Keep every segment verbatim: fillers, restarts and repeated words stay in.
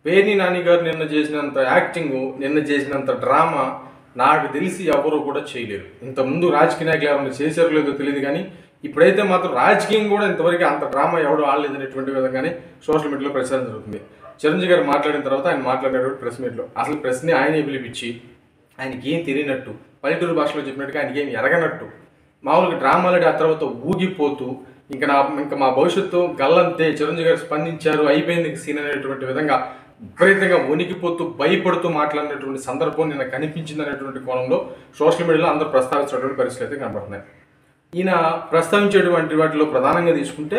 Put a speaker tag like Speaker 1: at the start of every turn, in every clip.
Speaker 1: పేర్ని నాని గారు నిన్న చేసినంత యాక్టింగ్, నిన్న చేసినంత డ్రామా నాకు తెలిసి ఎవరు కూడా చేయలేరు. ఇంతకుముందు రాజకీయ నాయకులు ఎవరైనా చేశారో లేదో తెలియదు, కానీ ఇప్పుడైతే మాత్రం రాజకీయం కూడా ఇంతవరకు అంత డ్రామా ఎవడు ఆడలేదనేటువంటి విధంగానే సోషల్ మీడియాలో ప్రచారం జరుగుతుంది. చిరంజీవి గారు మాట్లాడిన తర్వాత ఆయన మాట్లాడేటువంటి ప్రెస్ మీట్లో అసలు ప్రెస్ని ఆయనే పిలిపించి ఆయనకి ఏం తెలియనట్టు, పల్లెటూరు భాషలో చెప్పినట్టుగా ఆయనకి ఏం ఎరగనట్టు, మామూలుగా డ్రామాలు ఆ తర్వాత ఊగిపోతూ ఇంకా నా ఇంకా మా భవిష్యత్తు గల్లంతే, చిరంజీవి గారు స్పందించారు, అయిపోయింది సీన్ అనేటువంటి విధంగా విపరీతంగా వణికిపోతూ భయపడుతూ మాట్లాడినటువంటి సందర్భం నిన్న కనిపించింది అనేటువంటి కోణంలో సోషల్ మీడియాలో అందరూ ప్రస్తావించినటువంటి పరిస్థితులు అయితే కనబడుతున్నాయి. ఈయన ప్రస్తావించేటువంటి వాటిలో ప్రధానంగా తీసుకుంటే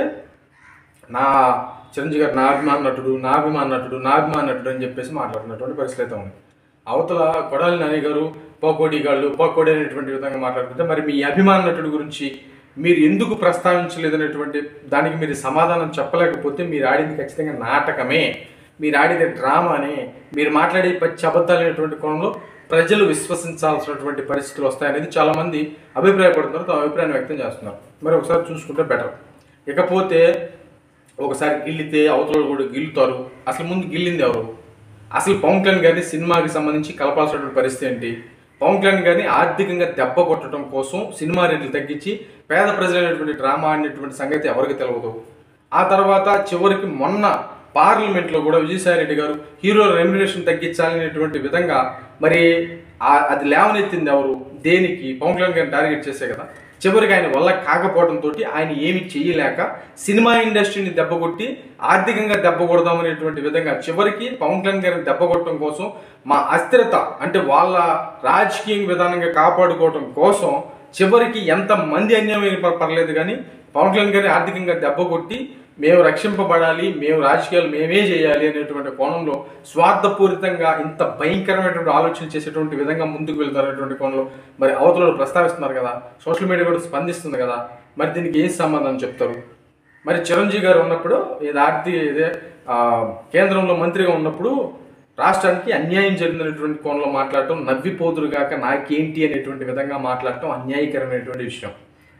Speaker 1: నా చిరంజీవి గారు నా అభిమాన నటుడు, నా అభిమాన నటుడు, నా అభిమాన నటుడు అని చెప్పేసి మాట్లాడుతున్నటువంటి పరిస్థితి అయితే ఉంది. అవతల కొడాలి నాని గారు పోకోడి గాళ్ళు పోకోడి అనేటువంటి విధంగా మాట్లాడుతుంటే మరి మీ అభిమాన నటుడు గురించి మీరు ఎందుకు ప్రస్తావించలేదనేటువంటి దానికి మీరు సమాధానం చెప్పలేకపోతే మీరు ఆడింది ఖచ్చితంగా నాటకమే, మీరు ఆడేది డ్రామానే, మీరు మాట్లాడే పచ్చి అబద్ధాలు అనేటువంటి కోణంలో ప్రజలు విశ్వసించాల్సినటువంటి పరిస్థితులు వస్తాయనేది చాలామంది అభిప్రాయపడుతున్నారు, తమ అభిప్రాయాన్ని వ్యక్తం చేస్తున్నారు. మరి ఒకసారి చూసుకుంటే బెటర్. ఇకపోతే ఒకసారి గిల్లితే అవతల కూడా గిల్లుతారు. అసలు ముందు గిల్లింది ఎవరు? అసలు పవన్ కళ్యాణ్ గారిని సినిమాకి సంబంధించి కలపాల్సినటువంటి పరిస్థితి ఏంటి? పవన్ కళ్యాణ్ గారిని ఆర్థికంగా దెబ్బ కొట్టడం కోసం సినిమా రేట్లు తగ్గించి పేద ప్రజలైనటువంటి డ్రామా అనేటువంటి సంగతి ఎవరికి తెలియదు. ఆ తర్వాత చివరికి మొన్న పార్లమెంట్లో కూడా విజయసాయి రెడ్డి గారు హీరో రెమ్యునరేషన్ తగ్గించాలనేటువంటి విధంగా మరి అది లేవనెత్తింది ఎవరు? దేనికి? పవన్ కళ్యాణ్ గారిని టార్గెట్ చేసే కదా. చివరికి ఆయన వల్ల కాకపోవడంతో ఆయన ఏమి చేయలేక సినిమా ఇండస్ట్రీని దెబ్బకొట్టి ఆర్థికంగా దెబ్బ కొడదామనేటువంటి విధంగా చివరికి పవన్ కళ్యాణ్ గారిని దెబ్బ కొట్టడం కోసం మా అస్థిరత అంటే వాళ్ళ రాజకీయ విధానంగా కాపాడుకోవడం కోసం చివరికి ఎంత మంది అన్యాయం పర్లేదు కానీ పవన్ కళ్యాణ్ గారిని ఆర్థికంగా దెబ్బ కొట్టి మేము రక్షింపబడాలి, మేము రాజకీయాలు మేమే చేయాలి అనేటువంటి కోణంలో స్వార్థపూరితంగా ఇంత భయంకరమైనటువంటి ఆలోచన చేసేటువంటి విధంగా ముందుకు వెళ్తారనేటువంటి కోణంలో మరి అవతలలో ప్రస్తావిస్తున్నారు కదా, సోషల్ మీడియా కూడా స్పందిస్తుంది కదా. మరి దీనికి ఏం సమాధానం చెప్తారు? మరి చిరంజీవి గారు ఉన్నప్పుడు ఇది ఆర్థిక ఇదే కేంద్రంలో మంత్రిగా ఉన్నప్పుడు రాష్ట్రానికి అన్యాయం జరిగినటువంటి కోణంలో మాట్లాడటం, నవ్విపోతురు కాక నాకేంటి అనేటువంటి విధంగా మాట్లాడటం అన్యాయకరమైనటువంటి విషయం.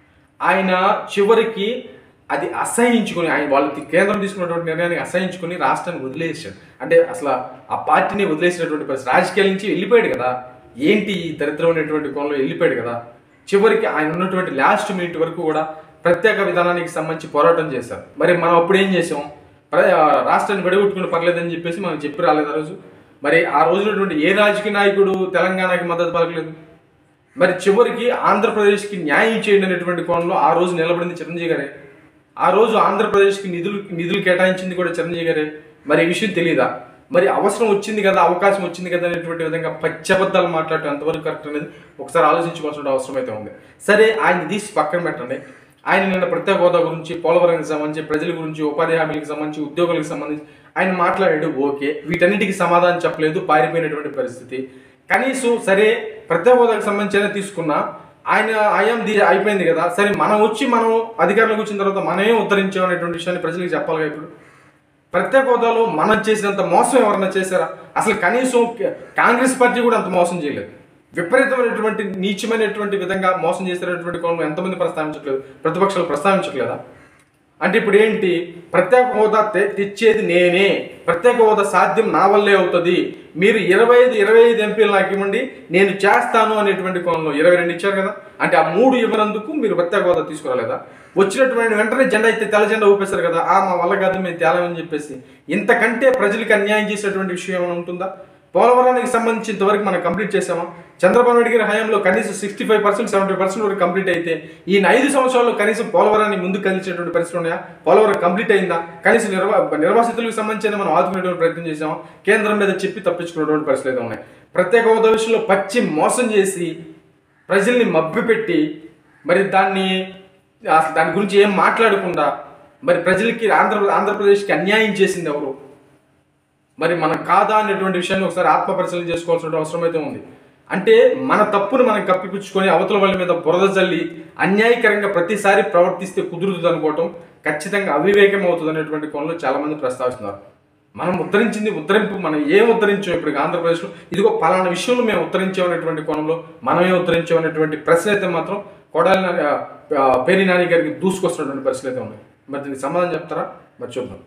Speaker 1: ఆయన చివరికి అది అసహించుకుని ఆయన వాళ్ళు కేంద్రం తీసుకున్నటువంటి నిర్ణయాన్ని అసహించుకుని రాష్ట్రాన్ని వదిలేసాడు. అంటే అసలు ఆ పార్టీని వదిలేసినటువంటి పరిస్థితి, రాజకీయాల నుంచి వెళ్ళిపోయాడు కదా. ఏంటి ఈ దరిద్రం అనేటువంటి కోణంలో వెళ్ళిపోయాడు కదా. చివరికి ఆయన ఉన్నటువంటి లాస్ట్ మినిట్ వరకు కూడా ప్రత్యేక విధానానికి సంబంధించి పోరాటం చేశారు. మరి మనం అప్పుడు ఏం చేసాం? రాష్ట్రాన్ని విడగొట్టుకుని పర్లేదని చెప్పేసి మనం చెప్పి రాలేదు ఆ రోజు. మరి ఆ రోజునటువంటి ఏ రాజకీయ నాయకుడు తెలంగాణకి మద్దతు పలకలేదు. మరి చివరికి ఆంధ్రప్రదేశ్కి న్యాయం చేయండి అనేటువంటి కోణంలో ఆ రోజు నిలబడింది చిరంజీవి గారే. ఆ రోజు ఆంధ్రప్రదేశ్కి నిధులు నిధులు కేటాయించింది కూడా చిరంజీవి గారే. మరి ఈ విషయం తెలియదా? మరి అవసరం వచ్చింది కదా, అవకాశం వచ్చింది కదా అనేటువంటి విధంగా పచ్చబద్దాలు మాట్లాడటం ఎంతవరకు కరెక్ట్ అనేది ఒకసారి ఆలోచించుకోవాల్సిన అవసరం అయితే ఉంది. సరే, ఆయన తీసి పక్కన పెట్టండి. ఆయన నిన్న ప్రత్యేక హోదా గురించి, పోలవరానికి సంబంధించి, ప్రజల గురించి, ఉపాధి హామీలకు సంబంధించి, ఉద్యోగులకు సంబంధించి ఆయన మాట్లాడాడు. ఓకే, వీటన్నిటికీ సమాధానం చెప్పలేదు, పారిపోయినటువంటి పరిస్థితి. కనీసం సరే ప్రత్యేక హోదాకు సంబంధించి తీసుకున్నా ఆయన ఆయాం దీ అయిపోయింది కదా. సరే, మనం వచ్చి మనం అధికారంలోకి వచ్చిన తర్వాత మనమే ఉత్తరించామనేటువంటి విషయాన్ని ప్రజలకు చెప్పాలిగా. ఇప్పుడు ప్రత్యేక హోదాలో మనం చేసినంత మోసం ఎవరన్నా చేశారా? అసలు కనీసం కాంగ్రెస్ పార్టీ కూడా అంత మోసం చేయలేదు. విపరీతమైనటువంటి నీచమైనటువంటి విధంగా మోసం చేసినటువంటి కోణంలో ఎంతమంది ప్రస్తావించట్లేదు? ప్రతిపక్షాలు ప్రస్తావించట్లేదా? అంటే ఇప్పుడు ఏంటి? ప్రత్యేక హోదా తెచ్చేది నేనే, ప్రత్యేక హోదా సాధ్యం నా వల్లే అవుతుంది, మీరు ఇరవై ఐదు ఇరవై ఐదు ఎంపీలు నాకు ఇవ్వండి, నేను చేస్తాను అనేటువంటి కోణంలో ఇరవై రెండు ఇచ్చారు కదా. అంటే ఆ మూడు ఇవ్వనందుకు మీరు ప్రత్యేక హోదా తీసుకురాలేదా? వచ్చినటువంటి వెంటనే జెండా అయితే తెల్ల జెండా ఊపేశారు కదా. ఆ మా వల్ల కాదు, మేము తేలామని చెప్పేసి. ఇంతకంటే ప్రజలకు అన్యాయం చేసేటువంటి విషయం ఏమైనా ఉంటుందా? పోలవరానికి సంబంధించి ఇంతవరకు మనం కంప్లీట్ చేసామా? చంద్రబాబు నాయుడు గారి హయాంలో కనీసం sixty five percent seventy percent వరకు కంప్లీట్ అయితే ఈయన ఐదు సంవత్సరాల్లో కనీసం పోలవరాన్ని ముందుకు కదిలించేటువంటి పరిస్థితులు ఉన్నాయా? పోలవరం కంప్లీట్ అయిందా? కనీసం నిర్వా నిర్వాసితులకు సంబంధించిన మనం ఆదుకునేటువంటి ప్రయత్నం చేసామా? కేంద్రం మీద చెప్పి తప్పించుకునేటువంటి పరిస్థితులు ఉన్నాయి. ప్రత్యేక హోదా విషయంలో పచ్చి మోసం చేసి ప్రజల్ని మభ్యపెట్టి మరి దాన్ని అసలు దాని గురించి ఏం మాట్లాడకుండా మరి ప్రజలకి ఆంధ్ర ఆంధ్రప్రదేశ్కి అన్యాయం చేసింది ఎవరు? మరి మనం కాదా అనేటువంటి విషయాన్ని ఒకసారి ఆత్మ పరిశీలన చేసుకోవాల్సిన అవసరం అయితే ఉంది. అంటే మన తప్పును మనం కప్పిపుచ్చుకొని అవతల వాళ్ళ మీద బురద జల్లి అన్యాయకరంగా ప్రతిసారి ప్రవర్తిస్తే కుదురుతుంది అనుకోవటం ఖచ్చితంగా అవివేకం అవుతుంది అనేటువంటి కోణంలో చాలామంది ప్రస్తావిస్తున్నారు. మనం ఉత్తరించింది ఉత్తరింపు, మనం ఏం ఉత్తరించాం ఇప్పుడు ఆంధ్రప్రదేశ్లో? ఇదిగో పలానా విషయంలో మేము ఉత్తరించామనేటువంటి కోణంలో మనమే ఉత్తరించామనేటువంటి ప్రశ్న అయితే మాత్రం కొడాలి పేర్ని నాని గారికి దూసుకొస్తున్నటువంటి పరిస్థితులు అయితే ఉన్నాయి. మరి దీనికి సమాధానం చెప్తారా? మరి చూద్దాం.